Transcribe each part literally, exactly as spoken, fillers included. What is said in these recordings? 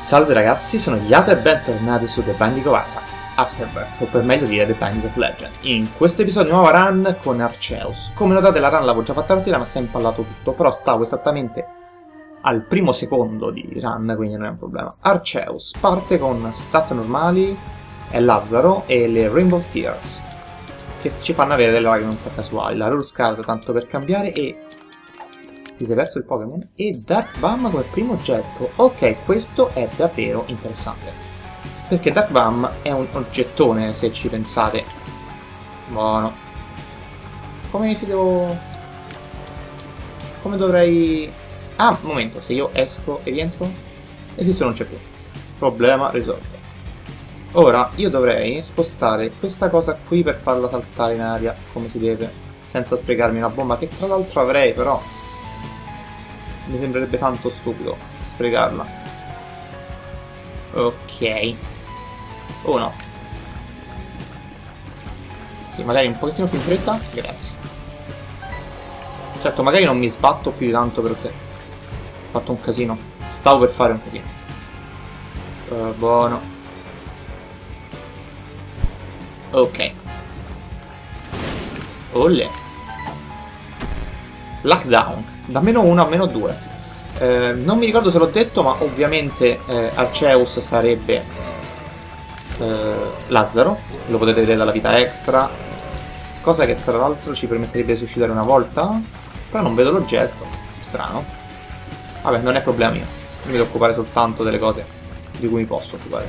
Salve ragazzi, sono Yato e bentornati su The Binding of Isaac Afterbirth, o per meglio dire The Binding of Legend. In questo episodio nuova run con Arceus. Come notate la run l'avevo già fatta partita ma si è impallato tutto, però stavo esattamente al primo secondo di run, quindi non è un problema. Arceus parte con stat normali, e Lazzaro e le Rainbow Tears, che ci fanno avere delle varie non casuali. La Rose Card tanto per cambiare e... ti sei perso il Pokémon? E Dark Bum come primo oggetto. Ok, questo è davvero interessante, perché Dark Bum è un oggettone se ci pensate. Buono. Come si devo... come dovrei... ah, un momento, se io esco e rientro? Esisto non c'è più. Problema risolto. Ora io dovrei spostare questa cosa qui per farla saltare in aria come si deve, senza sprecarmi una bomba, che tra l'altro avrei, però mi sembrerebbe tanto stupido sprecarla. Ok. Oh no. Sì, magari un pochettino più in fretta. Grazie. Certo, magari non mi sbatto più di tanto per te. Ho fatto un casino. Stavo per fare un casino. Uh, buono. Ok. Olle. Lockdown. Da meno uno a meno due. Eh, non mi ricordo se l'ho detto, ma ovviamente eh, Arceus sarebbe eh, Lazzaro. Lo potete vedere dalla vita extra. Cosa che tra l'altro ci permetterebbe di suscitare una volta. Però non vedo l'oggetto. Strano. Vabbè, non è problema mio. Io mi devo occupare soltanto delle cose di cui mi posso occupare.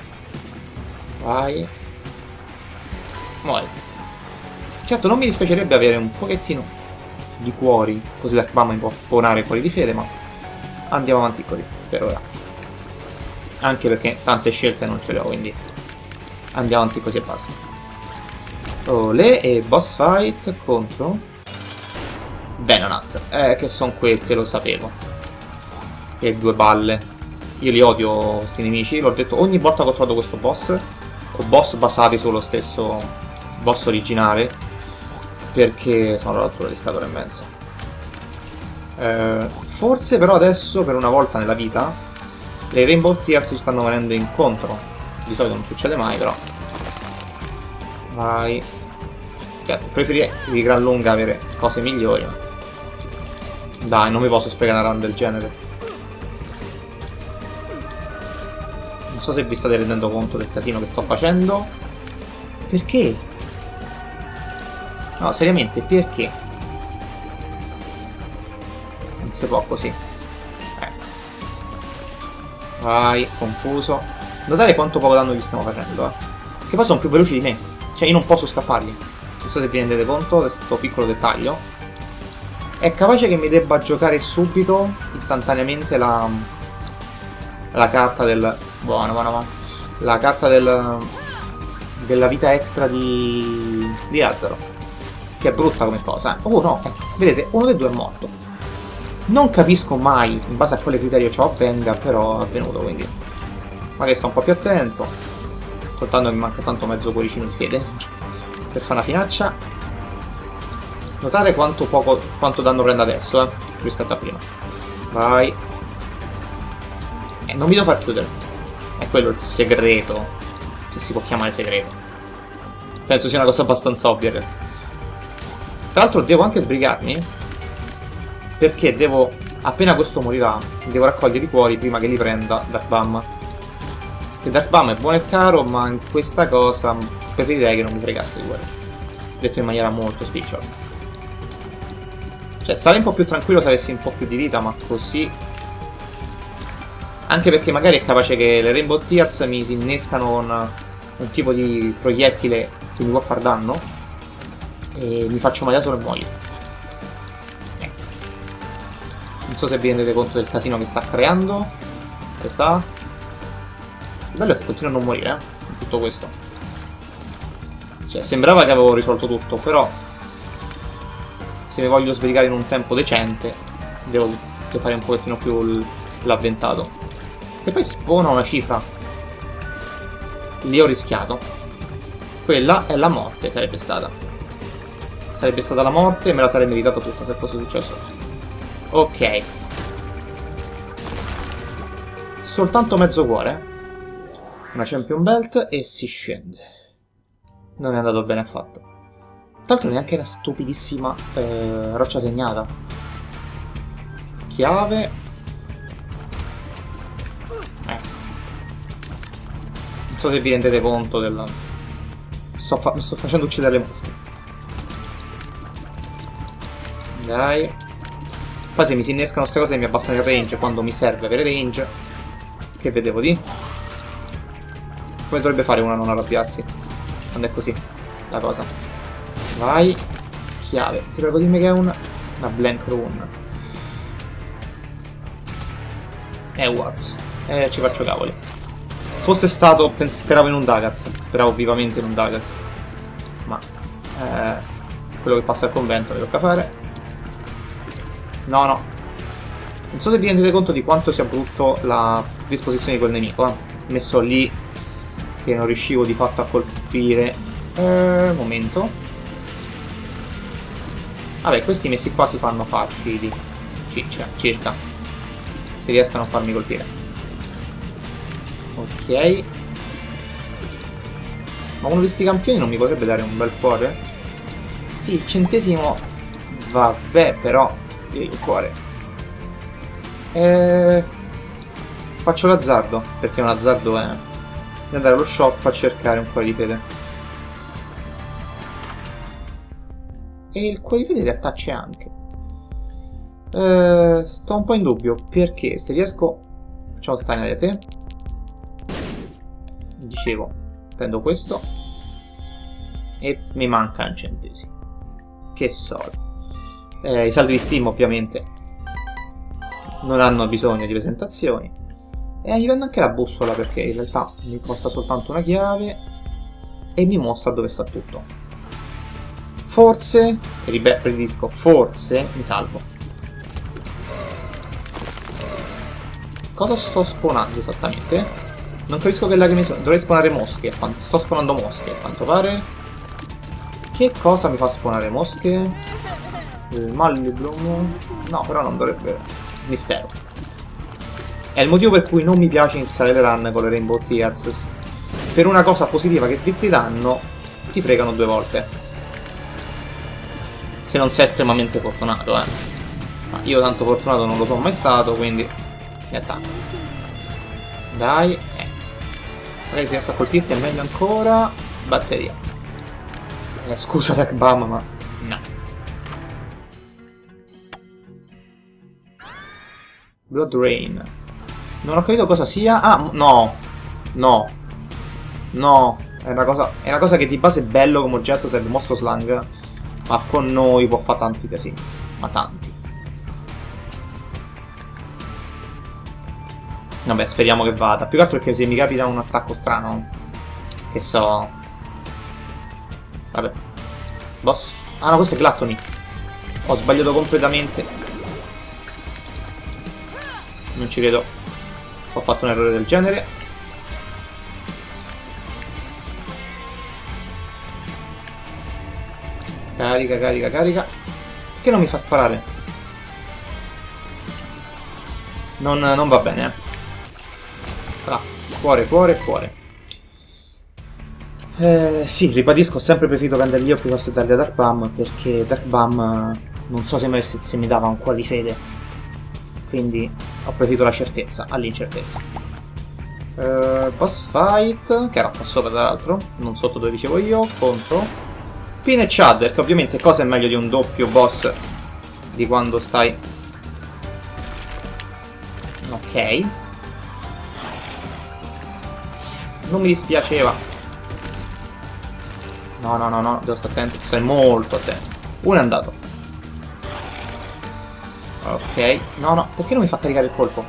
Vai. Muori. Certo, non mi dispiacerebbe avere un pochettino di cuori, così Dark Bum mi può spawnare cuori di fede, ma andiamo avanti così per ora. Anche perché tante scelte non ce le ho, quindi andiamo avanti così e basta. Olè, e boss fight contro Venonat. Eh, che sono queste, lo sapevo. E due balle. Io li odio questi nemici, l'ho detto ogni volta che ho trovato questo boss, o boss basati sullo stesso boss originale, perché sono all'altura di scatola immensa. Eh, forse però adesso, per una volta nella vita, le Rainbow Tears ci stanno venendo incontro. Di solito non succede mai, però. Vai. Preferirei di gran lunga avere cose migliori. Dai, non mi posso spiegare una run del genere. Non so se vi state rendendo conto del casino che sto facendo. Perché? No, seriamente, perché? Non si può così. Eh. Vai, confuso. Notate quanto poco danno gli stiamo facendo, eh. Che poi sono più veloci di me. Cioè, io non posso scappargli. Non so se vi rendete conto di questo piccolo dettaglio. È capace che mi debba giocare subito, istantaneamente, la... la carta del... buono, buono, buono. La carta del... della vita extra di... di Lazzaro. Che è brutta come cosa, eh. Oh no, ecco, vedete, uno dei due è morto. Non capisco mai, in base a quale criterio ciò avvenga, però è avvenuto, quindi magari sto un po' più attento. Soltanto che mi manca tanto mezzo cuoricino di fede per fare una finaccia. Notate quanto poco, quanto danno prende adesso, eh, rispetto a prima. Vai. Eh, non mi devo far chiudere. È quello il segreto, se si può chiamare segreto. Penso sia una cosa abbastanza ovvia, in realtà. Tra l'altro devo anche sbrigarmi, perché devo, appena questo morirà, devo raccogliere i cuori prima che li prenda Dark Bum. Che Dark Bum è buono e caro, ma in questa cosa preferirei che non mi fregasse i cuori. Detto in maniera molto spicciola. Cioè, sarei un po' più tranquillo se avessi un po' più di vita, ma così... Anche perché magari è capace che le Rainbow Tears mi si innescano con un tipo di proiettile che mi può far danno. E mi faccio male da solo e muoio. eh. Non so se vi rendete conto del casino che sta creando. Dove sta? Il bello è che continua a non morire, eh, in tutto questo. Cioè, sembrava che avevo risolto tutto, però se mi voglio sbrigare in un tempo decente devo, devo fare un pochettino più l'avventato. E poi spawna una cifra. Lì ho rischiato. Quella è la morte, sarebbe stata. Sarebbe stata la morte e me la sarei meritato tutta se fosse successo. Ok. soltanto mezzo cuore. Una champion belt e si scende. Non è andato bene affatto. Tra l'altro neanche una stupidissima eh, roccia segnata. Chiave. Ecco. Non so se vi rendete conto della... Sto fa... mi sto facendo uccidere le mosche. Dai. Poi se mi si innescano queste cose mi abbassano il range quando mi serve avere range. Che vedevo di? Come dovrebbe fare uno a non arrabbiarsi? Quando è così la cosa. Vai. Chiave. Ti prego dimmi che è una... una blank rune. Eh, Watts. Eh, ci faccio cavoli. Fosse stato... speravo in un Dagaz. Speravo vivamente in un Dagaz. Ma... Eh, quello che passa al convento le tocca fare. No, no. Non so se vi rendete conto di quanto sia brutto la disposizione di quel nemico, eh. Messo lì... che non riuscivo di fatto a colpire. Eh, momento. Vabbè, questi messi qua si fanno facili. Ciccia, circa. Se riescono a farmi colpire. Ok. Ma uno di sti campioni non mi potrebbe dare un bel cuore? Sì, il centesimo. Vabbè, però. Io il cuore. Eh, faccio l'azzardo. Perché un azzardo è di andare allo shop a cercare un cuore di fede. E il cuore di fede in realtà c'è anche. Eh, sto un po' in dubbio perché se riesco... Facciamo tagliare te. Dicevo, prendo questo e mi manca un centesimo. Che soldi. Eh, I saldi di Steam ovviamente non hanno bisogno di presentazioni. E mi prendo anche la bussola perché in realtà mi costa soltanto una chiave e mi mostra dove sta tutto. Forse, ribadisco, forse mi salvo. Cosa sto spawnando esattamente? Non capisco che lacrime sono. Dovrei spawnare mosche. Sto spawnando mosche, a quanto pare. Che cosa mi fa spawnare mosche? Il Maliblum? No, però non dovrebbe... Mistero. È il motivo per cui non mi piace iniziare le run con le Rainbow Tears. Per una cosa positiva che ti danno, ti fregano due volte. Se non sei estremamente fortunato, eh. Ma io tanto fortunato non lo sono mai stato, quindi... mi attacco. Dai, eh. Magari se riesco a colpirti è meglio ancora. Batteria. Eh, scusa Tech Bam, ma... no. Blood Rain. Non ho capito cosa sia. Ah, no. No. No. È una cosa, è una cosa che di base è bello come oggetto, serve mostro slang. Ma con noi può fare tanti casini. Ma tanti. Vabbè, speriamo che vada. Più che altro perché se mi capita un attacco strano, che so... Vabbè. Boss. Ah no, questo è Gluttony. Ho sbagliato completamente. Non ci credo. Ho fatto un errore del genere. Carica, carica, carica. Perché non mi fa sparare? Non, non va bene, eh. Ah, cuore, cuore, cuore. Eh, sì, ribadisco, ho sempre preferito prenderli io piuttosto che darli a Dark Bum, perché Dark Bum non so se mi, se mi dava un cuore di fede. Quindi ho preferito la certezza all'incertezza. Eh, boss fight, che era qua sopra tra l'altro, non sotto dove dicevo io, contro Pin e Chadder, che ovviamente cosa è meglio di un doppio boss di quando stai... Ok. Non mi dispiaceva. No, no, no, no, devo stare attento. Stai molto attento. Uno è andato. Ok. No, no, perché non mi fa caricare il colpo?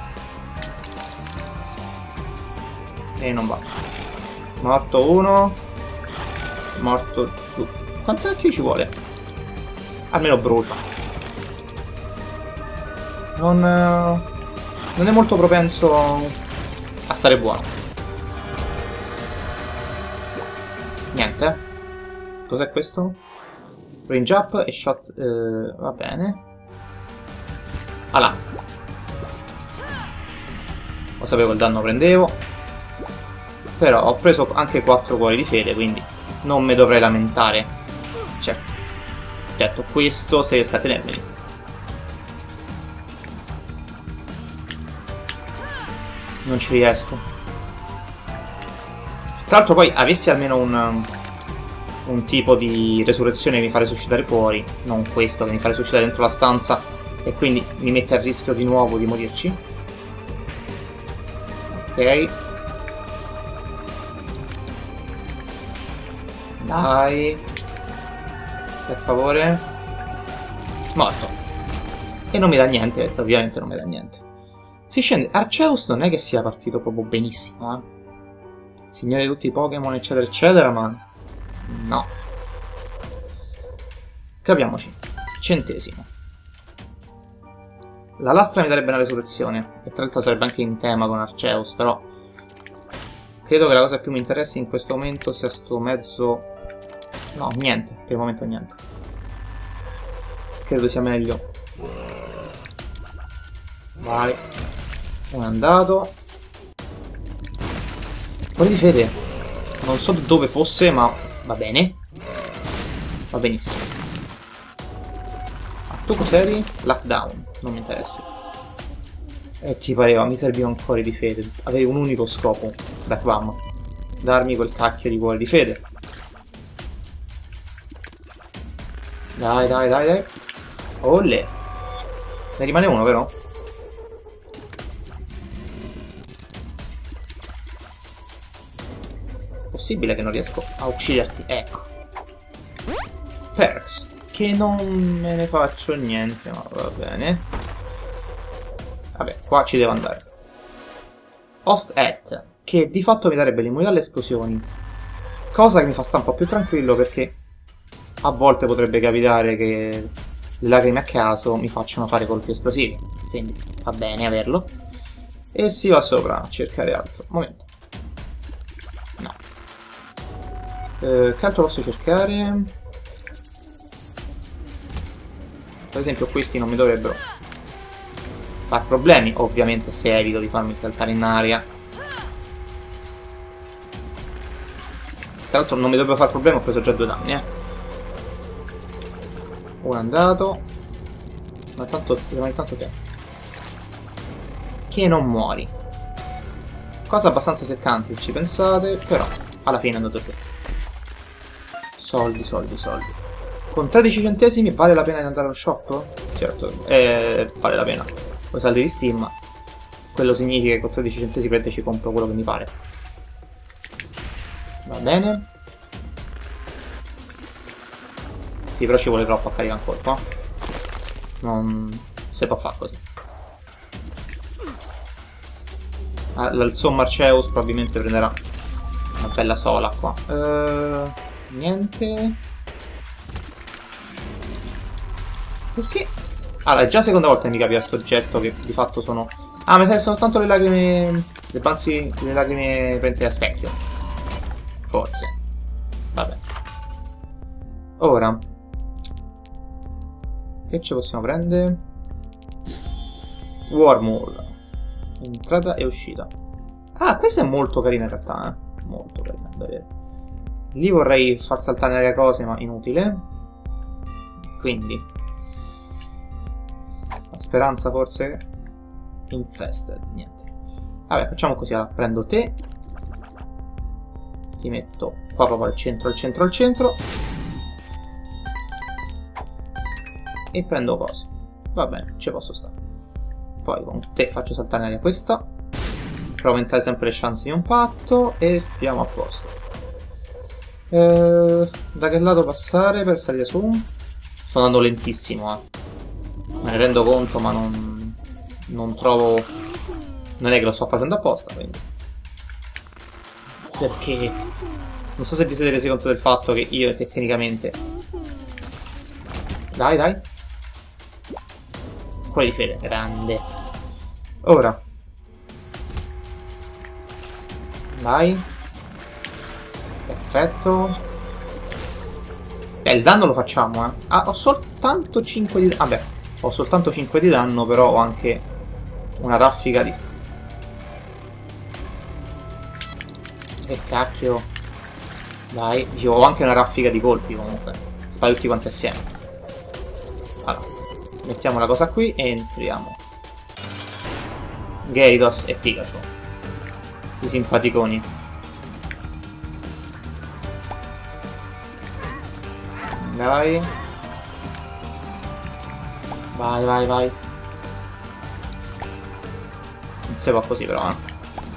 E non va. Morto uno. Morto due. Quanto cacchio ci vuole? Almeno brucia. Non... Non è molto propenso a stare buono. Niente. Cos'è questo? Range up e shot... Eh, va bene. Ah là. Ho sapevo il danno prendevo. Però ho preso anche quattro cuori di fede, quindi non mi dovrei lamentare. Certo, certo, questo se riesco a tenermeli. Non ci riesco. Tra l'altro poi avessi almeno un, un tipo di resurrezione che mi fa resuscitare fuori, non questo che mi fa resuscitare dentro la stanza e quindi mi mette a rischio di nuovo di morirci. Ok. Dai. Per favore. Morto. E non mi dà niente, ovviamente non mi dà niente. Si scende. Arceus non è che sia partito proprio benissimo, eh. Signore di tutti i Pokémon, eccetera, eccetera, ma... no. Capiamoci. Centesimo. La lastra mi darebbe una resurrezione. E tra l'altro sarebbe anche in tema con Arceus, però... credo che la cosa che più mi interessi in questo momento sia sto mezzo... no, niente. Per il momento niente. Credo sia meglio. Vai. Uno è andato. Cuore di fede. Non so dove fosse, ma va bene. Va benissimo. Ah, tu cos'eri? Lockdown. Non mi interessa. E ti pareva, mi serviva un cuore di fede. Avevi un unico scopo, Darkvam. Darmi quel cacchio di cuore di fede. Dai, dai, dai, dai. Olle. Ne rimane uno, vero? Possibile che non riesco a ucciderti, ecco. Perks, che non me ne faccio niente, ma va bene. Vabbè, qua ci devo andare. Host Hat, che di fatto mi darebbe l'immunità alle esplosioni. Cosa che mi fa stare un po' più tranquillo perché a volte potrebbe capitare che le lacrime a caso mi facciano fare colpi esplosivi. Quindi va bene averlo. E si va sopra a cercare altro. Momento. No. Eh, che altro posso cercare? Per esempio questi non mi dovrebbero far problemi, ovviamente se evito di farmi saltare in aria. Tra l'altro non mi dovrebbe far problemi, ho preso già due danni, eh. Uno è andato. Ma tanto rimane tanto te. Che non muori. Cosa abbastanza seccante se ci pensate, però alla fine è andato giù. Soldi, soldi, soldi. Con tredici centesimi vale la pena di andare allo shop? Certo, eh, vale la pena. Con i saldi di Steam, quello significa che con tredici centesimi ci compro quello che mi pare. Va bene. Sì, però ci vuole troppo a caricare un colpo, eh. Non si può fare così. Ah, il Sommo Arceus probabilmente prenderà una bella sola qua. Uh, niente. Perché? Allora, è già la seconda volta che mi capita questo oggetto che di fatto sono... ah, mi sa che sono soltanto le lacrime... le panzi... le lacrime prente a specchio. Forse. Vabbè. Ora. Che ci possiamo prendere? Wormhole. Entrata e uscita. Ah, questa è molto carina in realtà, eh. Molto carina, da vedere. Lì vorrei far saltare le cose, ma inutile. Quindi... la speranza forse... infested, niente. Vabbè, facciamo così, allora prendo te. Ti metto qua proprio al centro, al centro, al centro. E prendo cose. Va bene, ci posso stare. Poi con te faccio saltare in aria questa. Per aumentare sempre le chance di un patto. E stiamo a posto. Eh, da che lato passare per salire su? Sto andando lentissimo, eh. Me ne rendo conto, ma non... non trovo... non è che lo sto facendo apposta, quindi... perché... non so se vi siete resi conto del fatto che io tecnicamente... dai, dai. Cuore di fede, grande. Ora. Vai. Perfetto. Eh, il danno lo facciamo, eh. Ah, ho soltanto cinque di... vabbè, ho soltanto cinque di danno, però ho anche una raffica di... E cacchio. Dai, dicevo, ho anche una raffica di colpi comunque. Spari tutti quanti assieme. Allora, mettiamo la cosa qui e entriamo. Gyarados e Pikachu. I simpaticoni. Dai. Vai, vai, vai. Non si può così però, eh.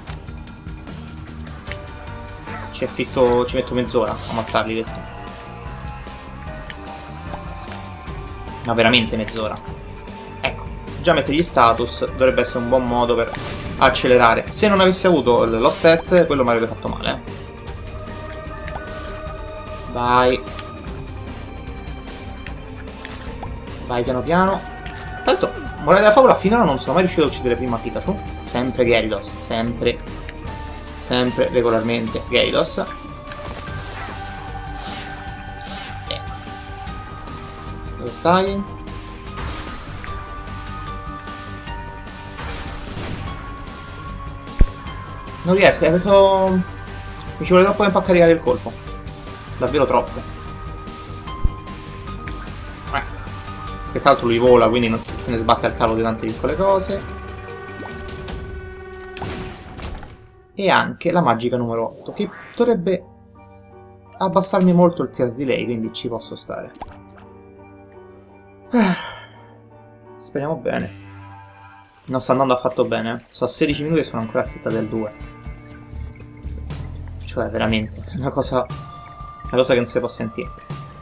Ci affitto, ci metto mezz'ora a ammazzarli questi. Ma veramente mezz'ora. Ecco, già mettere gli status dovrebbe essere un buon modo per accelerare. Se non avessi avuto lo stat, quello mi avrebbe fatto male, eh. Vai. Vai piano piano. Tra l'altro, morale della favola, finora non sono mai riuscito a uccidere prima Pikachu. Sempre Gyarados, sempre, sempre, regolarmente Gyarados. Ecco. Dove stai? Non riesco, eh, perché ho... mi ci vuole troppo tempo a caricare il colpo. Davvero troppo. Che tra l'altro lui vola, quindi non se ne sbatte al cavo di tante piccole cose. E anche la magica numero otto, che dovrebbe abbassarmi molto il tears delay, quindi ci posso stare. Speriamo bene. Non sta andando affatto bene, eh. Sono a sedici minuti e sono ancora a sette del due. Cioè, veramente, una cosa, una cosa che non si può sentire.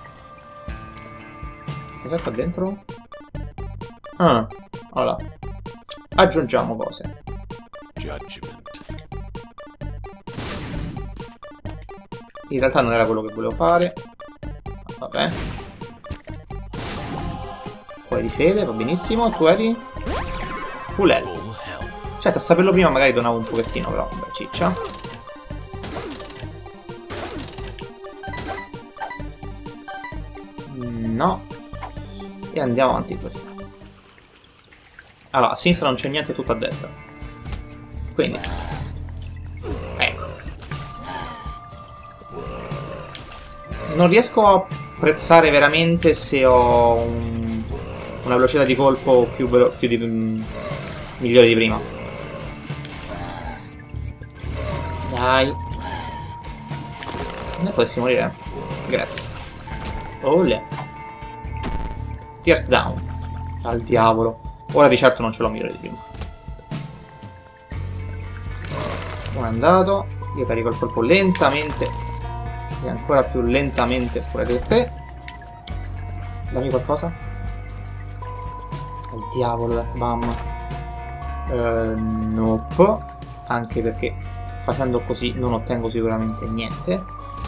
Cos'è qua dentro? Ah, allora. Aggiungiamo cose. Judgment. In realtà non era quello che volevo fare. Ma vabbè. Poi di fede, va benissimo. Tu eri full health. Certo, a saperlo prima magari donavo un pochettino, però vabbè, ciccia. No. E andiamo avanti così. Allora, a sinistra non c'è niente, tutto a destra. Quindi ecco. Non riesco a apprezzare veramente se ho un, una velocità di colpo più, più di, um, migliore di prima. Dai. Ne potessi morire. Grazie. Olè. Tears down. Al diavolo. Ora di certo non ce l'ho migliore di prima. Uno è andato. Io carico il colpo lentamente. E ancora più lentamente pure che te. Dammi qualcosa. Al diavolo, bam. Uh, nope. Anche perché facendo così non ottengo sicuramente niente.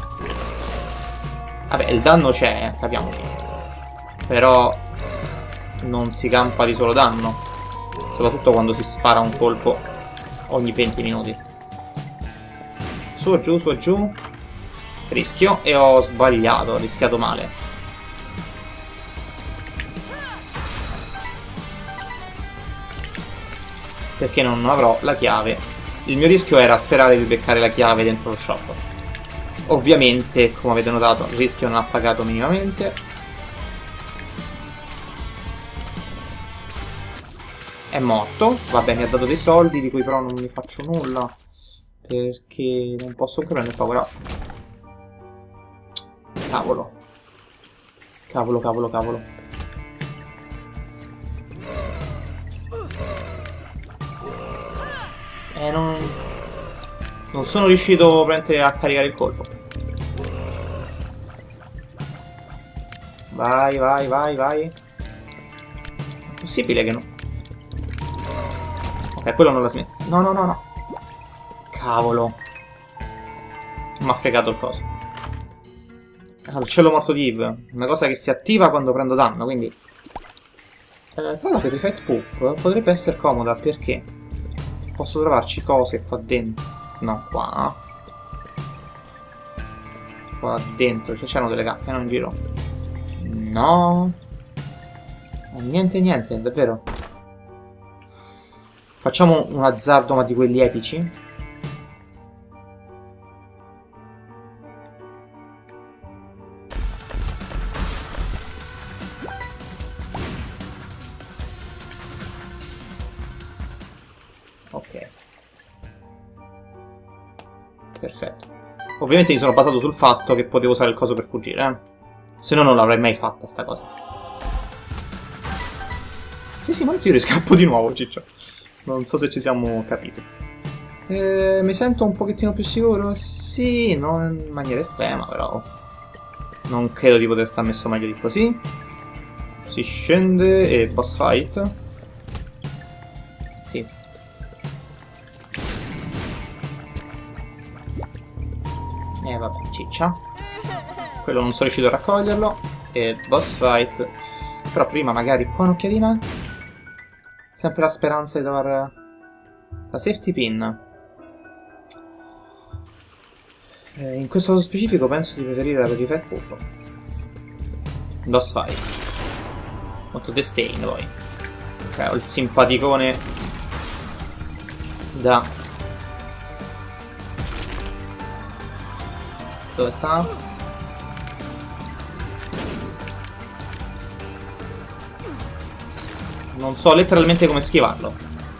Vabbè, il danno c'è, eh, capiamoci. Però non si campa di solo danno, soprattutto quando si spara un colpo ogni venti minuti. Su e giù, su e giù. Rischio e ho sbagliato, ho rischiato male. Perché non avrò la chiave. Il mio rischio era sperare di beccare la chiave dentro lo shop. Ovviamente, come avete notato, il rischio non ha pagato minimamente. È morto, vabbè, mi ha dato dei soldi di cui però non mi faccio nulla perché non posso ancora prendere power up. Cavolo. Cavolo, cavolo, cavolo. Eh, non... Non sono riuscito veramente a caricare il colpo. Vai, vai, vai, vai. È possibile che non... Ok, quello non la smette. No, no, no, no. Cavolo. Mi ha fregato il coso. Ah, il cielo morto di Eve. Una cosa che si attiva quando prendo danno, quindi... Eh, però la Purified Poop potrebbe essere comoda, perché posso trovarci cose qua dentro. No, qua. Qua dentro. Cioè c'erano delle cacche, no, in giro. No. Niente, niente, davvero. Facciamo un azzardo, ma di quelli epici. Perfetto. Ovviamente mi sono basato sul fatto che potevo usare il coso per fuggire, eh. Se no non l'avrei mai fatta sta cosa. Sì, sì, ma io riscappo di nuovo, ciccio. Non so se ci siamo capiti. Eh, mi sento un pochettino più sicuro? Sì, non in maniera estrema, però non credo di poter star messo meglio di così. Si scende e boss fight. Sì. E eh, vabbè, ciccia. Quello non sono riuscito a raccoglierlo. E boss fight. Però prima magari qua un'occhiatina. Sempre la speranza di trovare la safety pin. Eh, in questo caso specifico penso di preferire la Purify Purple. Boss fight. Molto Destain poi. Ok, ho il simpaticone da... Dove sta? Non so letteralmente come schivarlo.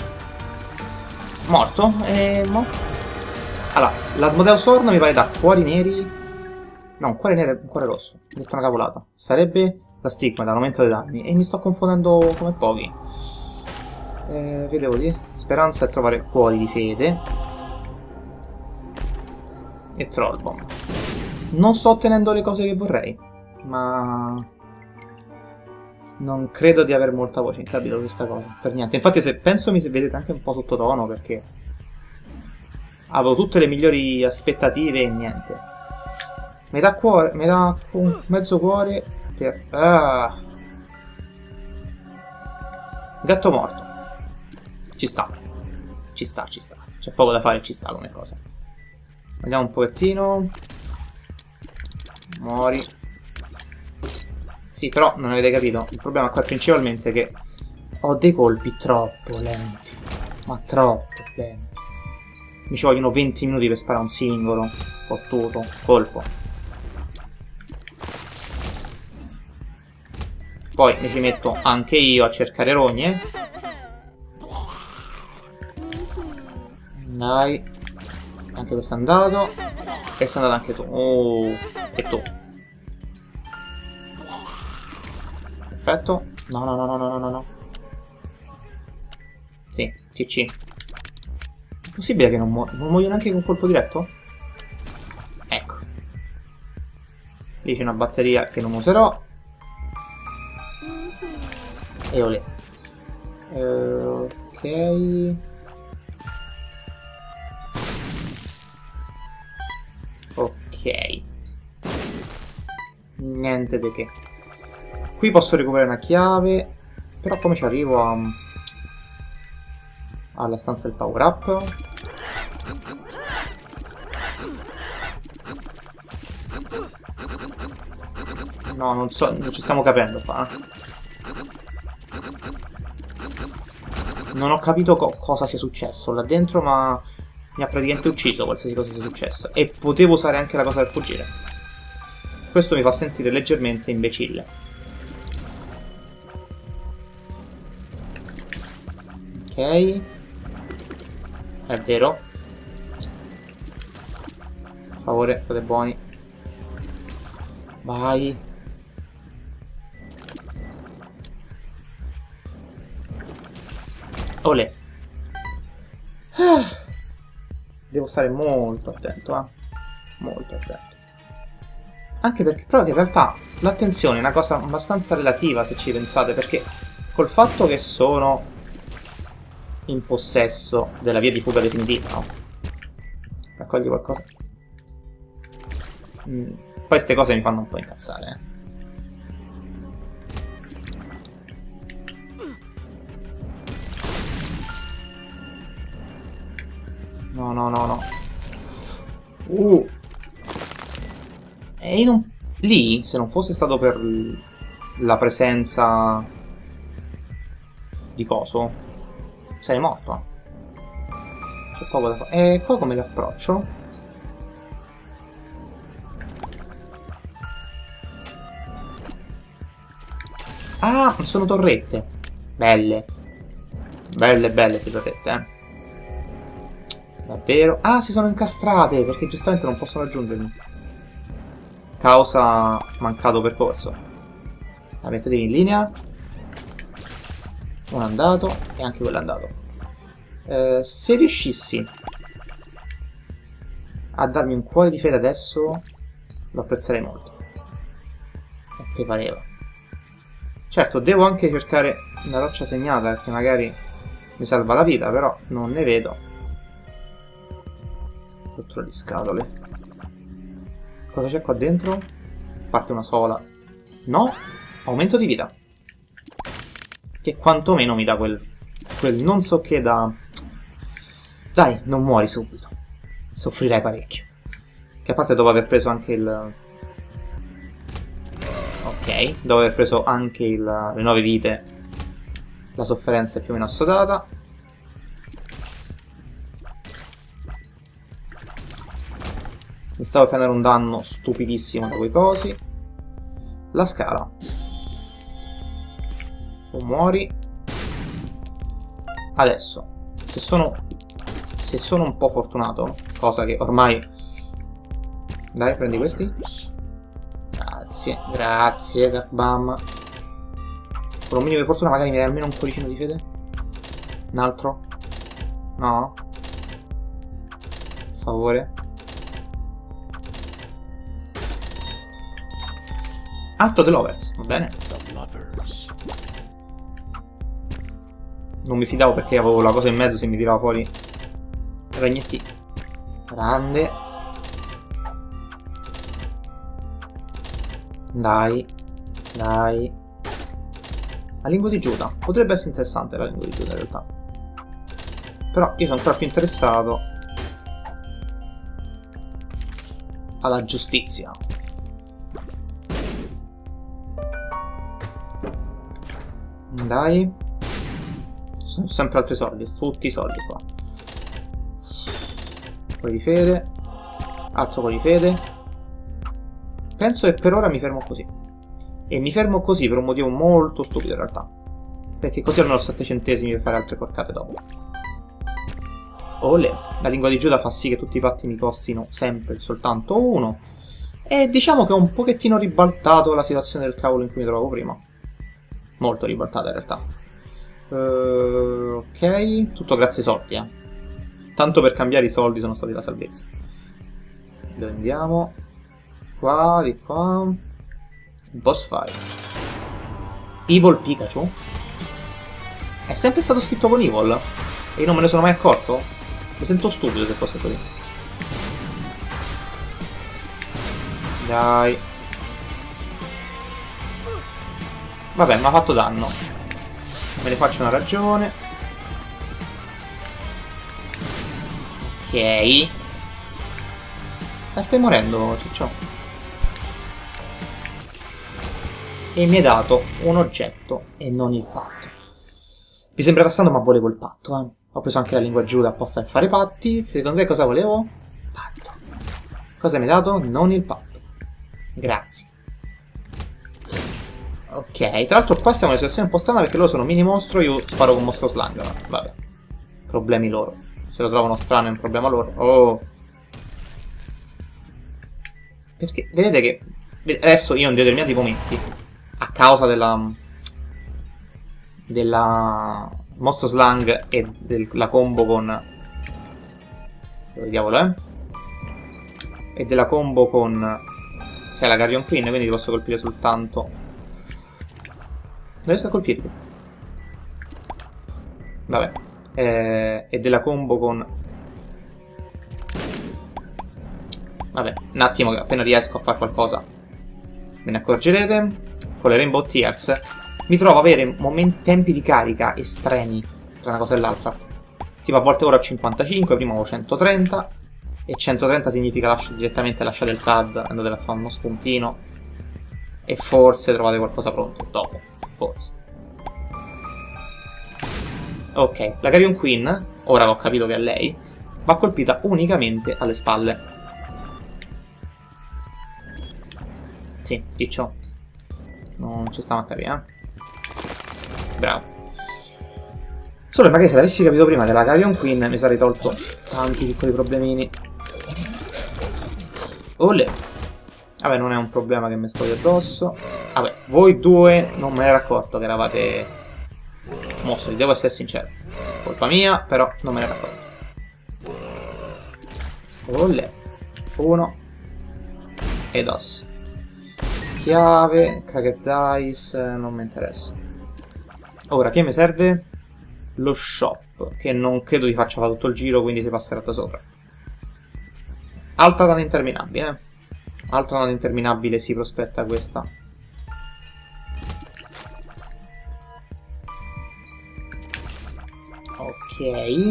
Morto? E... mo? Allora, l'Asmodeus Horn mi pare da cuori neri... No, un cuore nero e un cuore rosso. Mi ho detto una cavolata. Sarebbe la stigma, dall'aumento dei danni. E mi sto confondendo come pochi. Eh, vedevo di... Speranza è trovare cuori di fede. E Trollbomb. Non sto ottenendo le cose che vorrei. Ma... non credo di avere molta voce in capito questa cosa. Per niente. Infatti se penso mi vedete anche un po' sottotono perché... avevo tutte le migliori aspettative e niente. Mi dà cuore, mi dà un mezzo cuore per... Ah. Gatto morto. Ci sta. Ci sta, ci sta. C'è poco da fare, ci sta come cosa. Andiamo un pochettino. Muori. Sì, però non avete capito. Il problema qua è principalmente che ho dei colpi troppo lenti. Ma troppo lenti. Mi ci vogliono venti minuti per sparare un singolo fottuto colpo. Poi mi ci metto anche io a cercare rogne. Dai. Anche questo è andato. E sei andato anche tu. Oh. E tu. Perfetto. No, no, no, no, no, no, no. Sì, C C. È possibile che non, mu non muoio neanche con colpo diretto? Ecco. Lì c'è una batteria che non userò. E olè. Uh, ok. Ok. Niente di che. Qui posso recuperare una chiave. Però come ci arrivo a... alla stanza del power up? No, non so, non ci stiamo capendo qua. Non ho capito co cosa sia successo là dentro, ma mi ha praticamente ucciso qualsiasi cosa sia successo. E potevo usare anche la cosa per fuggire. Questo mi fa sentire leggermente imbecille. Ok. È vero. Per favore, state buoni. Vai. Olè. Ah. Devo stare molto attento, eh. Molto attento. Anche perché però in realtà l'attenzione è una cosa abbastanza relativa se ci pensate, perché col fatto che sono in possesso della via di fuga definitiva, no? Raccogli qualcosa? Mm. Poi queste cose mi fanno un po' incazzare, eh. No, no, no, no. Uh. E non... lì, se non fosse stato per la presenza di coso, sei morto. C'è poco da fare. E qua come l'approccio? Ah, sono torrette. Belle. Belle, belle queste torrette, eh. Davvero? Ah, si sono incastrate, perché giustamente non possono raggiungermi. Causa mancato percorso. La mettetevi in linea. Uno è andato e anche quello è andato. Eh, se riuscissi a darmi un cuore di fede adesso, lo apprezzerei molto. E te pareva? Certo, devo anche cercare una roccia segnata, perché magari mi salva la vita, però non ne vedo. Rottura di scatole. Cosa c'è qua dentro? Parte una sola. No? Aumento di vita. Che quantomeno mi dà quel, quel non so che da... Dai, non muori subito. Soffrirai parecchio. Che a parte dopo aver preso anche il... Ok, dopo aver preso anche il, le nove vite, la sofferenza è più o meno assodata. Mi stavo prendendo un danno stupidissimo da quei cosi. La scala. O muori. Adesso, se sono se sono un po' fortunato, cosa che ormai... Dai, prendi questi. Grazie, grazie, Garbam. Con un minimo di fortuna magari mi dai almeno un cuoricino di fede. Un altro? No? Per favore. Alto dell'Overs, va bene. Non mi fidavo perché avevo la cosa in mezzo, se mi tirava fuori ragnetti. Grande. Dai. Dai. La lingua di Giuda. Potrebbe essere interessante la lingua di Giuda in realtà. Però io sono ancora più interessato alla giustizia. Dai. Sono sempre altri soldi, tutti i soldi qua. Quelli di fede. Altro quelli di fede. Penso che per ora mi fermo così. E mi fermo così per un motivo molto stupido in realtà. Perché così almeno ho sette centesimi per fare altre porcate dopo. Olè. La lingua di Giuda fa sì che tutti i patti mi costino sempre soltanto uno. E diciamo che ho un pochettino ribaltato la situazione del cavolo in cui mi trovavo prima. Molto ribaltata in realtà. Uh, ok, tutto grazie ai soldi, eh. Tanto per cambiare i soldi sono stati la salvezza. Dove andiamo? Qua, di qua. Boss fight. Evil Pikachu? È sempre stato scritto con Evil? E io non me ne sono mai accorto? Mi sento stupido se fosse così. Dai. Vabbè, mi ha fatto danno. Me ne faccio una ragione. Ok. Ma stai morendo, ciccio. E mi hai dato un oggetto e non il patto. Mi sembrava strano, ma volevo il patto, eh. Ho preso anche la lingua Giuda apposta per fare i patti. Secondo te cosa volevo? Patto. Cosa mi hai dato? Non il patto. Grazie. Ok, tra l'altro qua siamo in una situazione un po' strana perché loro sono mini mostro, io sparo con mostro slang. Vabbè. Problemi loro. Se lo trovano strano è un problema loro. Oh. Perché, vedete che adesso io in determinati momenti, a causa della della mostro slang e della combo con... Dove diavolo è? E della combo con... Se è la Carrion Queen, quindi ti posso colpire soltanto... Non riesco a colpirti. Vabbè. Eh, e della combo con... Vabbè, un attimo che appena riesco a fare qualcosa me ne accorgerete. Con le Rainbow Tears mi trovo a avere momenti, tempi di carica estremi tra una cosa e l'altra. Tipo a volte ora ho cinquantacinque, prima avevo centotrenta. E centotrenta significa lascio, direttamente lasciate il pad, andate a fare uno spuntino. E forse trovate qualcosa pronto dopo. Forse. Ok, la Carrion Queen, ora che ho capito che è lei, va colpita unicamente alle spalle. Sì, ciccio. Non ci stiamo a capire, eh. Bravo. Solo magari se l'avessi capito prima della Carrion Queen mi sarei tolto tanti piccoli problemini. Olè. Vabbè, non è un problema che mi spoglio addosso. Vabbè, voi due non me ne ero accorto che eravate mostri, devo essere sincero. Colpa mia, però non me ne ero accorto. Olè. Uno. E dos. Chiave, Cracker Dice, non mi interessa. Ora, che mi serve? Lo shop, che non credo vi faccia fare tutto il giro, quindi si passerà da sopra. Altra run interminabile, eh. Altra run interminabile si prospetta questa. Ok.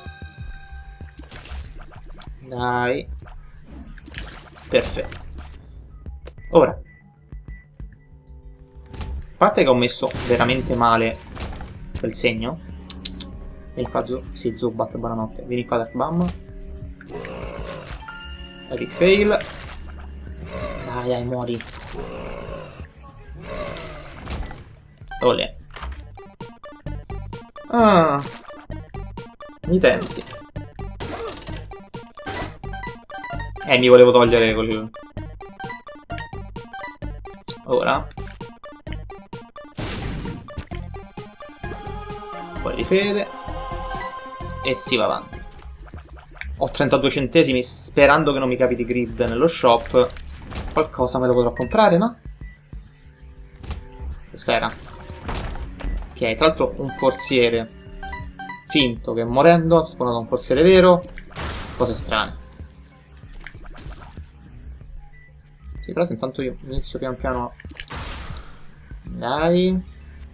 Dai. Perfetto. Ora. A parte che ho messo veramente male quel segno. Vieni qua, sì, Zubat, buonanotte. Vieni qua, Dark Bam. Epic fail. Dai, dai, muori. Olè. Ah. Mi tenti. Eh, mi volevo togliere quel... Ora. Poi di fede. E si va avanti. Ho trentadue centesimi, sperando che non mi capiti grid nello shop. Qualcosa me lo potrò comprare, no? Spera. Ok, tra l'altro un forziere finto che morendo ha spawnato un forziere vero. Cose strane. Sì, però se intanto io inizio pian piano. Dai.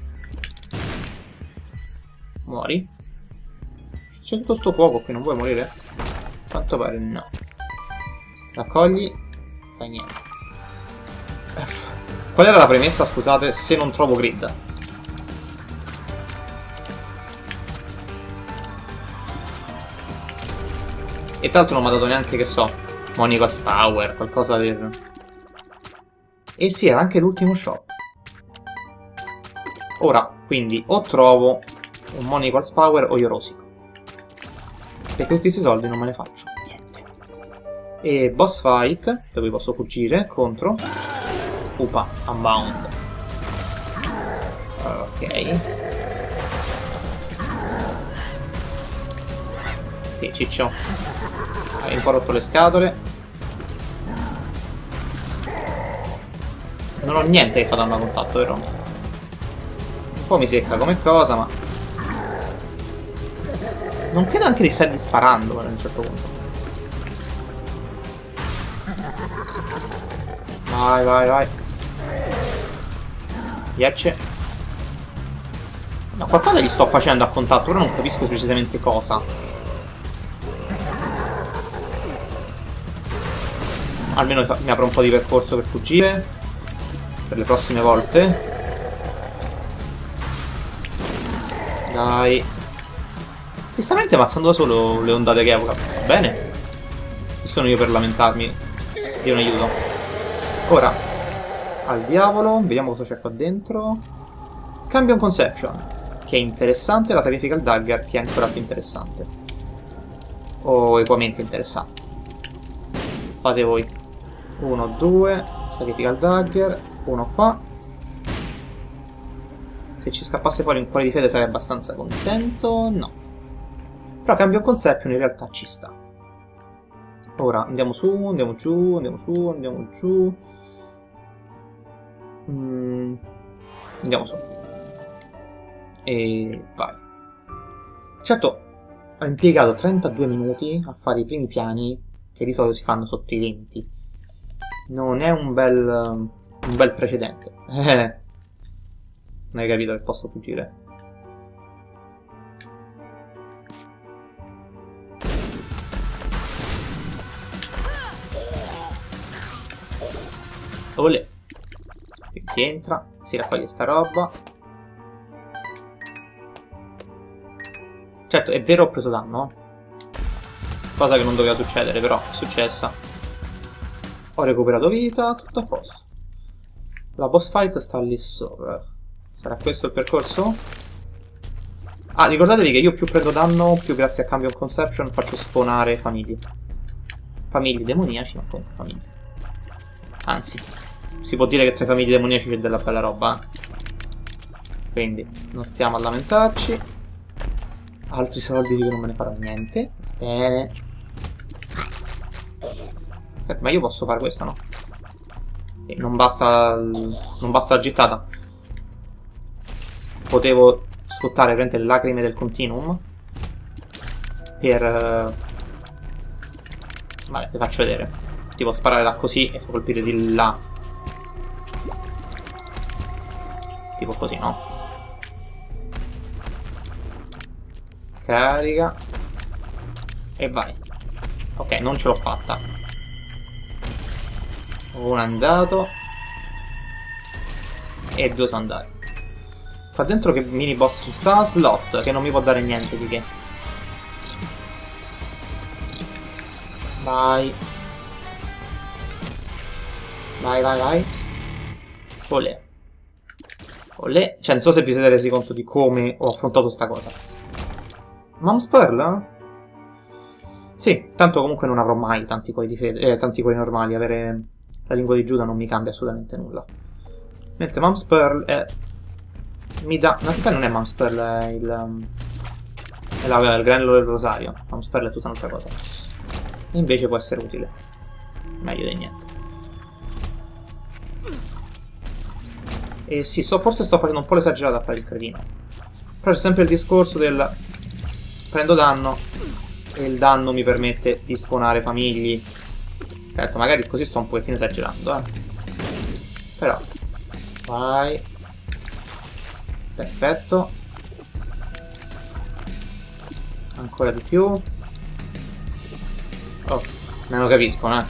Muori. C'è tutto sto fuoco qui, non vuoi morire? Quanto pare no. Raccogli. Fai niente. Qual era la premessa, scusate, se non trovo grid? E tra l'altro non mi ha dato neanche, che so, Monical's Power, qualcosa del... E sì, era anche l'ultimo shop. Ora, quindi, o trovo un Monical's Power o io rosico. Perché tutti questi soldi non me ne faccio niente. E boss fight, dove posso fuggire, contro Upa, Unbound. Ok. Sì, ciccio. Hai un po' rotto le scatole. Non ho niente che fa danno a contatto, vero? Un po' mi secca come cosa, ma... Non credo anche di stargli sparando a un certo punto. Vai, vai, vai. Piace. No, qualcosa gli sto facendo a contatto, però non capisco precisamente cosa. Almeno mi apro un po' di percorso per fuggire. Per le prossime volte. Dai. Mi sta veramente ammazzando da solo le ondate che evoca. Bene. Chi sono io per lamentarmi? Io non aiuto. Ora, al diavolo, vediamo cosa c'è qua dentro. Cambion Conception, che è interessante, la Sacrificial Dagger, che è ancora più interessante. O equamente interessante. Fate voi. Uno, due, Sacrificial Dagger, uno qua. Se ci scappasse fuori un cuore di fede sarei abbastanza contento. No. Però Cambion Conception in realtà ci sta. Ora andiamo su, andiamo giù, andiamo su, andiamo giù. Mm, andiamo su. E vai. Certo, ho impiegato trentadue minuti a fare i primi piani, che di solito si fanno sotto i venti. Non è un bel, un bel precedente. Eh, non hai capito che posso fuggire. Olè. Quindi si entra, si raccoglie sta roba. Certo, è vero, ho preso danno. Cosa che non doveva succedere, però è successa. Ho recuperato vita, tutto a posto. La boss fight sta lì sopra. Sarà questo il percorso? Ah, ricordatevi che io più prendo danno, più grazie a Cambio Conception faccio spawnare famiglie. Famiglie demoniaci, ma comunque famiglie. Anzi, si può dire che tra i famiglie demoniaci c'è della bella roba. Quindi, non stiamo a lamentarci. Altri soldi di cui non me ne farò niente. Bene. Aspetta, ma io posso fare questo, no? E non basta... Non basta la gittata. Potevo scottare veramente le lacrime del continuum. Per... Vabbè, vi faccio vedere. Tipo sparare da così e colpire di là. Tipo così, no? Carica. E vai. Ok, non ce l'ho fatta. Uno è andato. E due sono andati. Qua dentro che mini boss ci sta? Slot, che non mi può dare niente di che. Vai. Vai, vai, vai. Olè. Olè. Cioè, non so se vi siete resi conto di come ho affrontato sta cosa. Mom's Pearl? Sì, tanto comunque non avrò mai tanti cuori di fede, eh, tanti cuori normali. Avere la lingua di Giuda non mi cambia assolutamente nulla. Mentre Mom's Pearl è... mi dà... No, che non è Mom's Pearl, è il... Um... è la, il granello del rosario. Mom's Pearl è tutta un'altra cosa. E invece può essere utile. Meglio di niente. E sì, sto, forse sto facendo un po' l'esagerato a fare il cretino. Però c'è sempre il discorso del... prendo danno e il danno mi permette di spawnare famigli. Certo, magari così sto un pochettino esagerando, eh. Però... vai. Perfetto. Ancora di più. Oh, me lo capiscono, eh.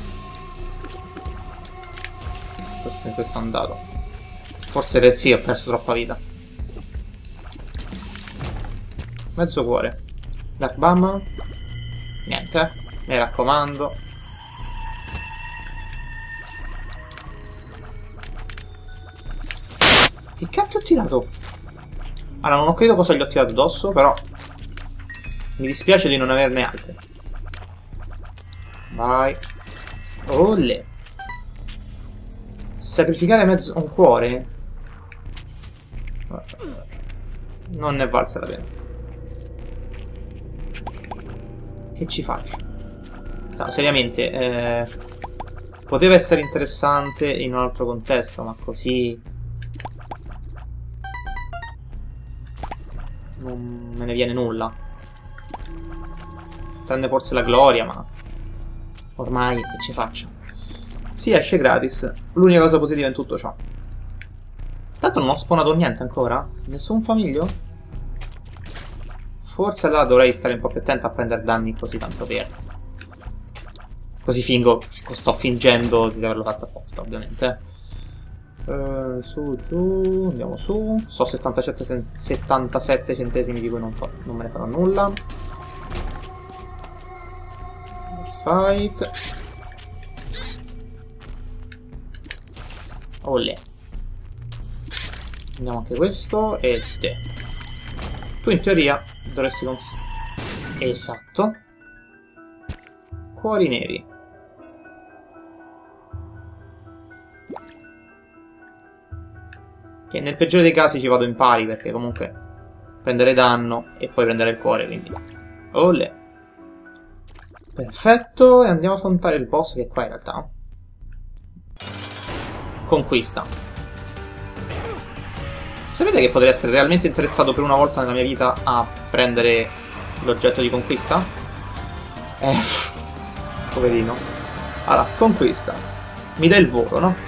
Questo, questo è andato. Forse per sì ho perso troppa vita. Mezzo cuore. Dark Bam. Niente, mi raccomando. Che cacchio ho tirato? Allora, non ho capito cosa gli ho tirato addosso, però mi dispiace di non averne altre. Vai. Olle. Sacrificare mezzo un cuore? Non ne è valsa la pena. Che ci faccio? No, seriamente, eh, poteva essere interessante in un altro contesto, ma così non me ne viene nulla. Prende forse la gloria, ma ormai che ci faccio? Si esce gratis. L'unica cosa positiva in tutto ciò. Tanto non ho spawnato niente ancora. Nessun famiglio? Forse là dovrei stare un po' più attento a prendere danni così tanto per. Così fingo, sto fingendo di averlo fatto apposta, ovviamente. Uh, su, giù, andiamo su. So settantasette, settantasette centesimi di cui non, fa, non me ne farò nulla. Let's fight. Olè. Andiamo anche questo e te. Tu in teoria dovresti cons... esatto. Cuori neri. Che nel peggiore dei casi ci vado in pari, perché comunque prendere danno e poi prendere il cuore, quindi... Olè. Perfetto, e andiamo a affrontare il boss che è qua in realtà. Conquista. Sapete che potrei essere realmente interessato per una volta nella mia vita a prendere l'oggetto di conquista? Eh, poverino. Allora, conquista. Mi dà il volo, no?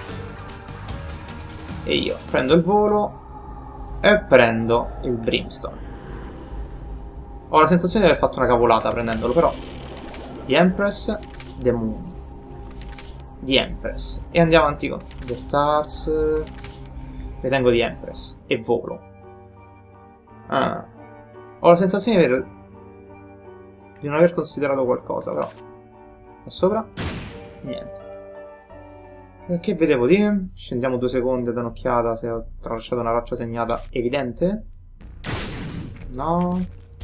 E io prendo il volo e prendo il brimstone. Ho la sensazione di aver fatto una cavolata prendendolo, però. The Empress, The Moon. The Empress. E andiamo avanti con The Stars. Ritengo The Empress. E volo. Ah. Ho la sensazione di, aver... di non aver considerato qualcosa, però. Qua sopra? Niente. Che vedevo di? Scendiamo due secondi ad un'occhiata se ho tralasciato una roccia segnata evidente. No.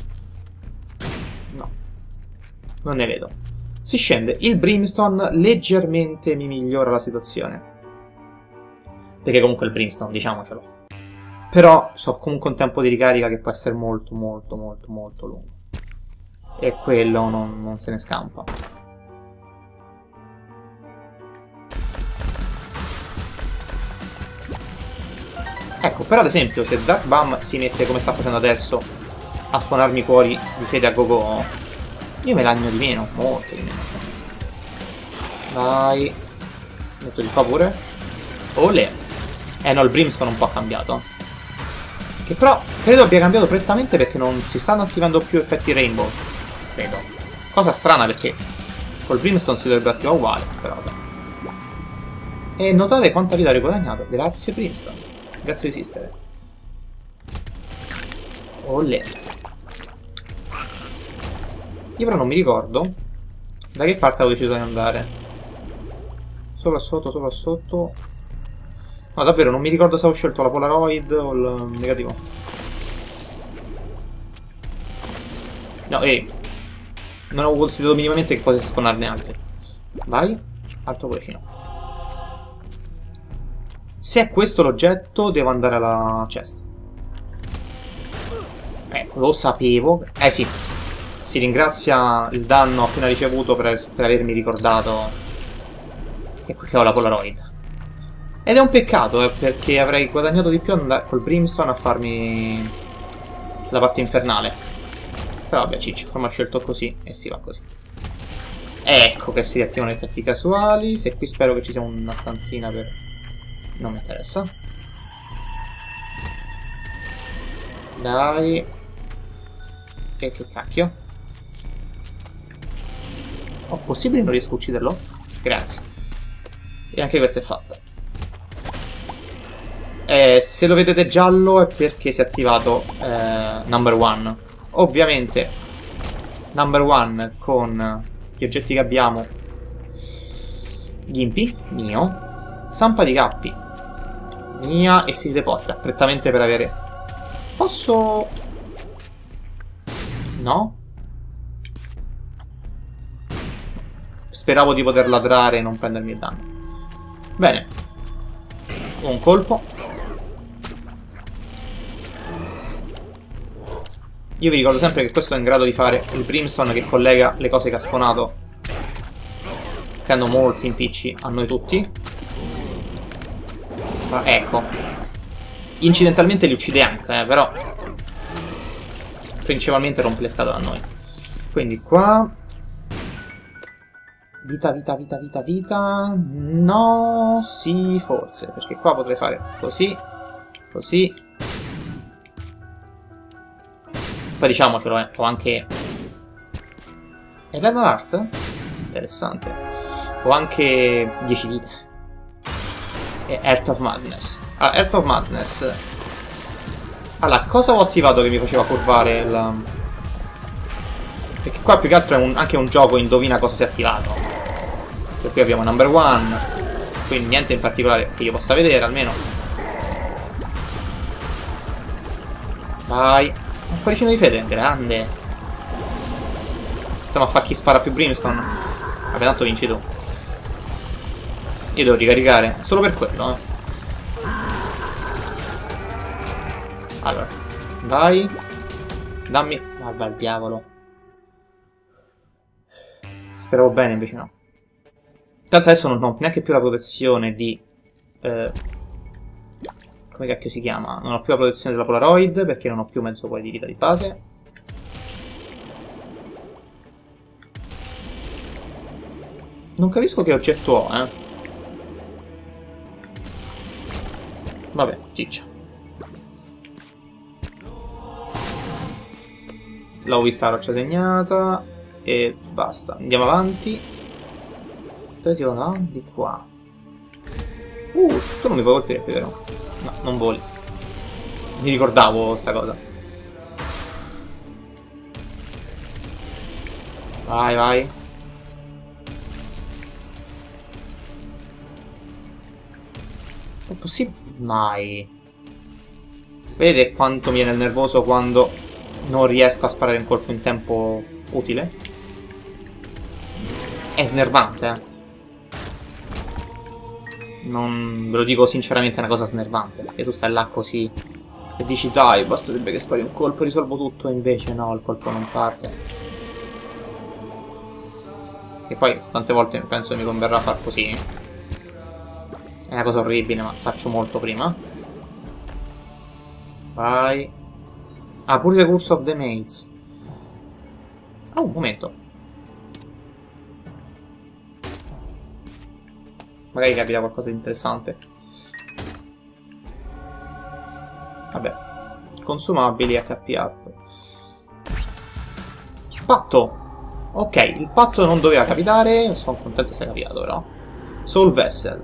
No. Non ne vedo. Si scende. Il Brimstone leggermente mi migliora la situazione. Perché comunque il Brimstone, diciamocelo. Però ho comunque un tempo di ricarica che può essere molto, molto, molto, molto lungo. E quello non, non se ne scampa. Ecco, però ad esempio se Dark Bum si mette come sta facendo adesso a spawnarmi cuori di fede a go-go, io me lagno di meno, molto di meno. Dai. Metto di qua pure. Olè. Eh no, il Brimstone un po' ha cambiato. Che però credo abbia cambiato prettamente perché non si stanno attivando più effetti Rainbow. Credo. Cosa strana perché col Brimstone si dovrebbe attivare uguale, però vabbè. E notate quanta vita ho riguadagnato. Grazie Brimstone. Grazie di esistere. Olè. Io però non mi ricordo da che parte avevo deciso di andare. Sopra sotto, sopra sotto. No, davvero, non mi ricordo se avevo scelto la Polaroid o il negativo. No, ehi. Non avevo considerato minimamente che potessi spawnarne altri. Vai. Altro cuoricino. Se è questo l'oggetto, devo andare alla chest. Eh, lo sapevo. Eh sì. Si ringrazia il danno appena ricevuto per, per avermi ricordato che qui ho la Polaroid. Ed è un peccato, eh, perché avrei guadagnato di più andare col Brimstone a farmi la parte infernale. Però vabbè, ciccio, come ho scelto così e si va così. Ecco che si riattivano effetti casuali. Se qui spero che ci sia una stanzina per... non mi interessa. Dai. E che cacchio. Oh, possibile non riesco a ucciderlo? Grazie. E anche questa è fatta. Eh, se lo vedete giallo è perché si è attivato eh, number one. Ovviamente number one con gli oggetti che abbiamo. Gimpy, mio. Zampa di Cappi, mia. E si deposita prettamente per avere... Posso... No? Speravo di poter ladrare e non prendermi il danno. Bene. Un colpo. Io vi ricordo sempre che questo è in grado di fare il Brimstone che collega le cose che ha spawnato, creando molti impicci a noi tutti. Ma ecco. Incidentalmente li uccide anche, eh, però principalmente rompe le scatole a noi. Quindi qua vita, vita, vita, vita, vita. No, sì, forse, perché qua potrei fare così, così. Poi diciamocelo, eh, ho anche Eternal Heart? Interessante. Ho anche dieci vite. E Heart of Madness. Ah, Heart of Madness. Allora, cosa ho attivato che mi faceva curvare il... Perché qua più che altro è un, anche un gioco indovina cosa si è attivato. Per qui abbiamo number one. Quindi niente in particolare che io possa vedere, almeno. Vai. Un cuoricino di fede, grande. Stiamo a fare chi spara più Brimstone. Vabbè, tanto vinci tu. Io devo ricaricare, solo per quello, eh. Allora, vai. Dammi. Guarda il diavolo. Speravo bene, invece no. Tanto adesso non ho neanche più la protezione di... Eh, come cacchio si chiama? Non ho più la protezione della Polaroid perché non ho più mezzo poi di vita di base. Non capisco che oggetto ho, eh. Vabbè, ciccia. L'ho vista la roccia segnata. E basta. Andiamo avanti. Dove si va? No? Di qua. Uh, tu non mi puoi colpire più, vero? No, non voli. Mi ricordavo sta cosa. Vai, vai. È possibile? Mai. Vedete quanto mi viene nervoso quando non riesco a sparare un colpo in tempo utile. È snervante, eh. Non ve lo dico sinceramente, è una cosa snervante. Perché tu stai là così e dici dai, basterebbe che spari un colpo e risolvo tutto. Invece no, il colpo non parte. E poi tante volte penso che mi converrà far così. È una cosa orribile, ma faccio molto prima. Vai. Ah, pure the Curse of the Maze. Oh, un momento. Magari capita qualcosa di interessante. Vabbè. Consumabili, H P up. Patto. Ok, il patto non doveva capitare. Sono contento sia capitato, però. Soul Vessel.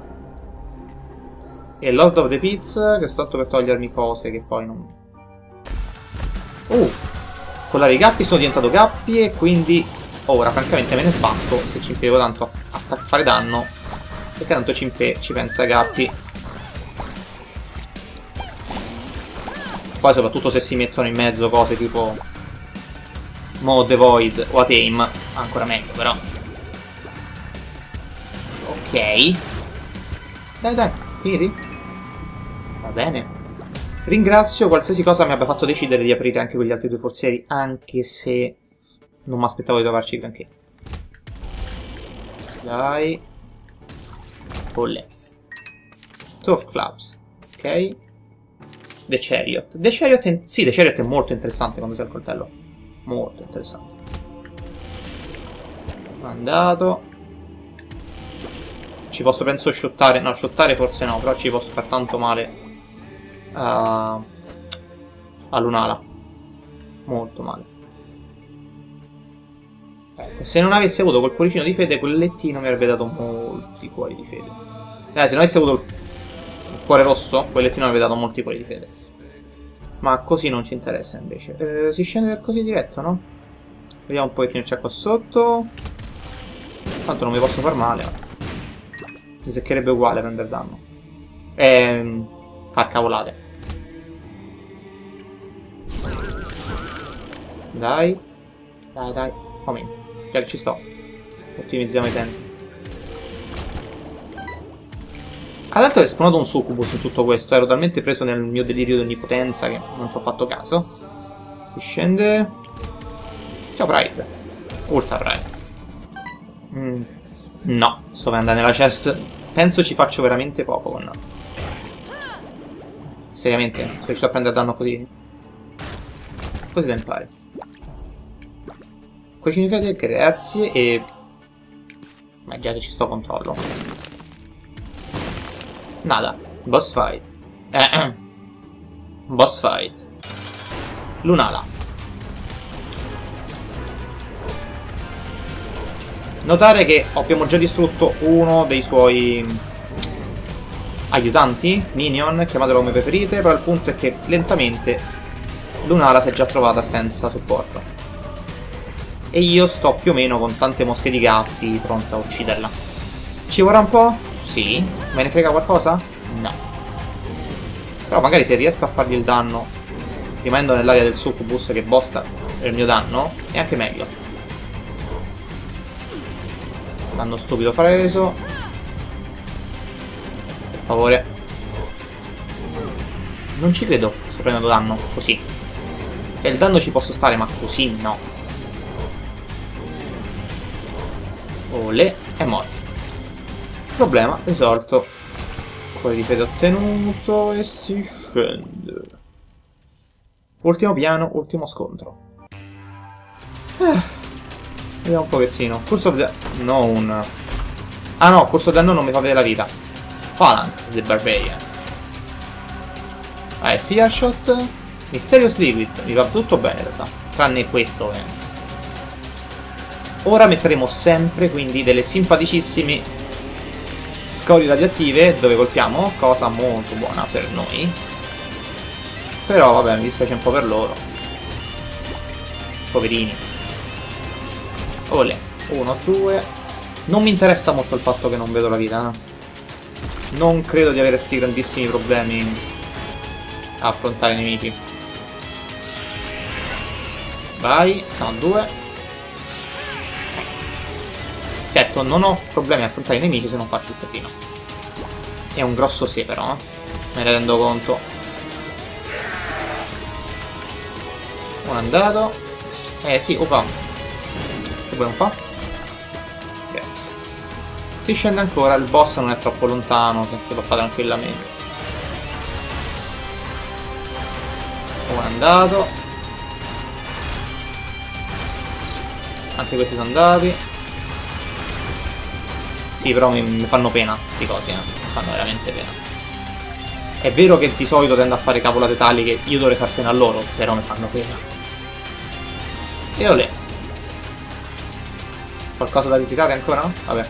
E Lord of the Pits, che sto tanto per togliermi cose che poi non... Uh! Collare i gappi, sono diventato gappi e quindi ora francamente me ne sbatto se ci impiego tanto a fare danno. Perché tanto ci, ci pensa gappi. Poi soprattutto se si mettono in mezzo cose tipo Mo the Void o Atame, ancora meglio però. Ok. Dai dai, finiti? Va bene. Ringrazio qualsiasi cosa mi abbia fatto decidere di aprire anche quegli altri due forzieri, anche se non mi aspettavo di trovarci granché. Dai. Olle. Two of Clubs. Ok. The Chariot. The Chariot è... Sì, The Chariot è molto interessante quando sei al coltello. Molto interessante. Mandato. Ci posso penso shottare. No, shottare forse no, però ci posso far tanto male a, a Lunala. Molto male. Ecco, se non avessi avuto quel cuoricino di fede, quel lettino mi avrebbe dato molti cuori di fede. Eh, se non avessi avuto il, il cuore rosso, quel lettino mi avrebbe dato molti cuori di fede. Ma così non ci interessa invece. Eh, si scende per così diretto, no? Vediamo un pochettino c'è qua sotto. Tanto non mi posso far male. Mi seccherebbe uguale prendere danno. E far cavolate. Dai. Dai, dai. Aumenta. Chiaro, ci sto. Ottimizziamo i tempi. Tra l'altro è spawnato un succubus in tutto questo. Ero talmente preso nel mio delirio di onnipotenza che non ci ho fatto caso. Si scende. Ciao Pride. Ultra Pride. Mm. No, sto per andare nella chest. Penso ci faccio veramente poco con... Seriamente? Sono riuscito a prendere danno così? Così da impare. Cuoricini di fede, grazie e... Ma già che ci sto controllo. Nada. Boss fight. Eh, boss fight. Lunala. Notare che abbiamo già distrutto uno dei suoi aiutanti, minion, chiamatelo come preferite, però il punto è che lentamente Lunala si è già trovata senza supporto. E io sto più o meno con tante mosche di gatti pronta a ucciderla. Ci vorrà un po'? Sì. Me ne frega qualcosa? No. Però magari se riesco a fargli il danno rimanendo nell'area del succubus che bosta il mio danno, è anche meglio. Danno stupido preso. Per favore. Non ci credo, sto prendendo danno così. E il danno ci posso stare, ma così no. Olè, è morto. Problema risolto. Cuore di fede ottenuto e si scende. Ultimo piano, ultimo scontro. Eh, vediamo un pochettino. Curse of the... Non. Ah no, Curse of the Unknown non mi fa vedere la vita. Phalanx, the Barbarian. Ah, Fear Shot. Mysterious Liquid. Mi va tutto bene in realtà. Tranne questo, eh. Ora metteremo sempre quindi delle simpaticissime scorie radioattive dove colpiamo, cosa molto buona per noi. Però vabbè, mi dispiace un po' per loro. Poverini. Olè, uno, due. Non mi interessa molto il fatto che non vedo la vita, eh. Non credo di avere sti grandissimi problemi a affrontare i nemici. Vai, siamo a due. Certo, non ho problemi a affrontare i nemici se non faccio il pepino. È un grosso se però, eh. Me ne rendo conto. Uno è andato. Eh sì, opa. Che vuoi non fa? Grazie. Si scende ancora, il boss non è troppo lontano, che lo fa tranquillamente. Uno è andato. Anche questi sono andati. Sì, però mi, mi fanno pena questi cosi, eh. Mi fanno veramente pena. È vero che di solito tendo a fare cavolate tali che io dovrei far pena a loro, però mi fanno pena. E olè. Qualcosa da criticare ancora? Vabbè.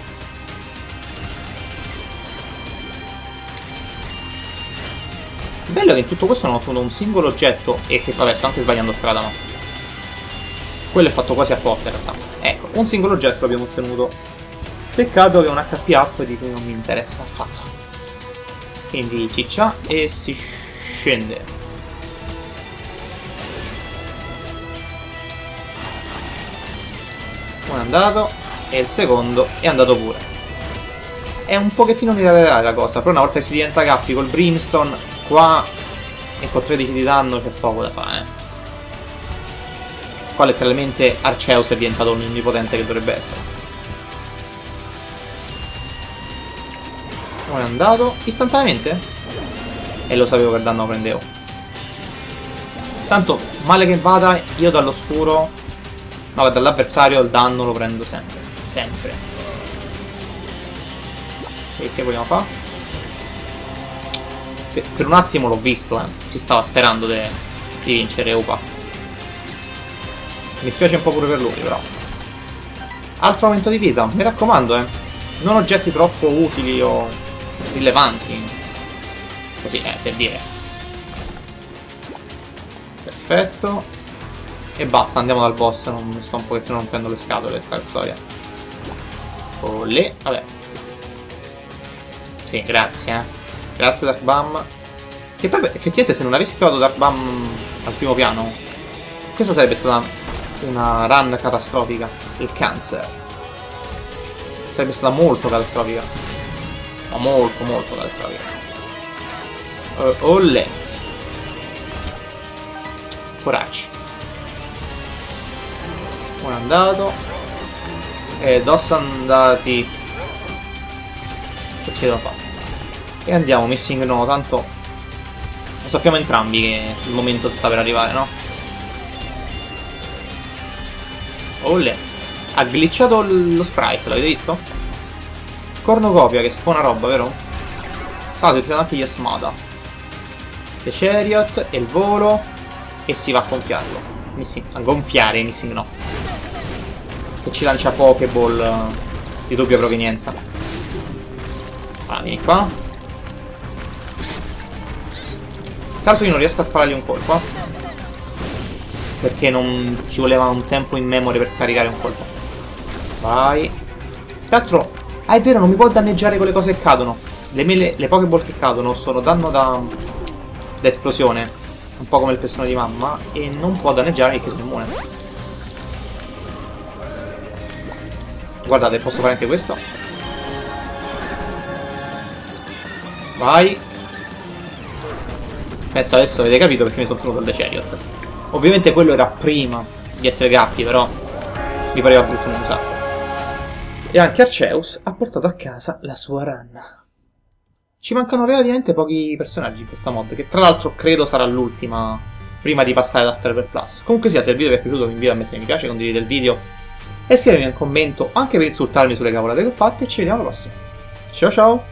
Il bello è che in tutto questo non ho ottenuto un singolo oggetto e che, vabbè, sto anche sbagliando strada, ma quello è fatto quasi apposta in realtà. Ecco, un singolo oggetto l'abbiamo ottenuto. Peccato che è un H P up di cui non mi interessa affatto. Quindi ciccia e si scende. Uno è andato e il secondo è andato pure. È un pochettino militare la cosa, però una volta che si diventa cappi col Brimstone, qua e con tredici di danno c'è poco da fare, eh. Qua letteralmente Arceus è diventato l'onnipotente che dovrebbe essere. Uno è andato istantaneamente? E lo sapevo che il danno lo prendevo. Tanto, male che vada, io dall'oscuro, no, dall'avversario il danno lo prendo sempre. Sempre. E che vogliamo fare? Per, per un attimo l'ho visto, eh. Ci stava sperando di vincere, upa. Mi spiace un po' pure per lui, però. Altro aumento di vita, mi raccomando, eh. Non oggetti troppo utili o rilevanti. Così, eh, per dire. Perfetto. E basta, andiamo dal boss, non mi sto un pochettino rompendo le scatole sta storia. Olè, vabbè. Sì, grazie, eh. Grazie Dark Bum. Che poi effettivamente se non avessi trovato Dark Bum al primo piano, questa sarebbe stata una run catastrofica. Il cancer. Sarebbe stata molto catastrofica. Ma molto molto catastrofica. Uh, Olle. Coraggio. Uno è andato. E dos andati. Che ci devo fare? E andiamo, missing no, tanto lo sappiamo entrambi che il momento sta per arrivare, no? Olle. Ha glitchato lo sprite, l'avete visto? Cornucopia che spona roba, vero? Ah, si utilizzano anche gli Asmada. The Chariot e il volo. E si va a gonfiarlo. Missing, a gonfiare, missing no. Che ci lancia Pokéball di dubbia provenienza. Ah, vieni qua. Tra l'altro io non riesco a sparargli un colpo, eh? Perché non ci voleva un tempo in memoria per caricare un colpo. Vai. Tra l'altro, ah è vero, non mi può danneggiare con le cose che cadono. Le, mele, le Pokéball che cadono sono danno da, da esplosione, un po' come il pestone di mamma, e non può danneggiare perché sono immune. Guardate, posso fare anche questo. Vai. Penso adesso avete capito perché mi sono tenuto il The Chariot. Ovviamente quello era prima di essere gatti, però mi pareva brutto non usarlo. E anche Arceus ha portato a casa la sua run. Ci mancano relativamente pochi personaggi in questa mod, che tra l'altro credo sarà l'ultima prima di passare ad Afterburner Plus. Comunque sia, se il video vi è piaciuto vi invito a mettere mi piace, condividere il video e scrivermi un commento anche per insultarmi sulle cavolate che ho fatte e ci vediamo alla prossima. Ciao ciao!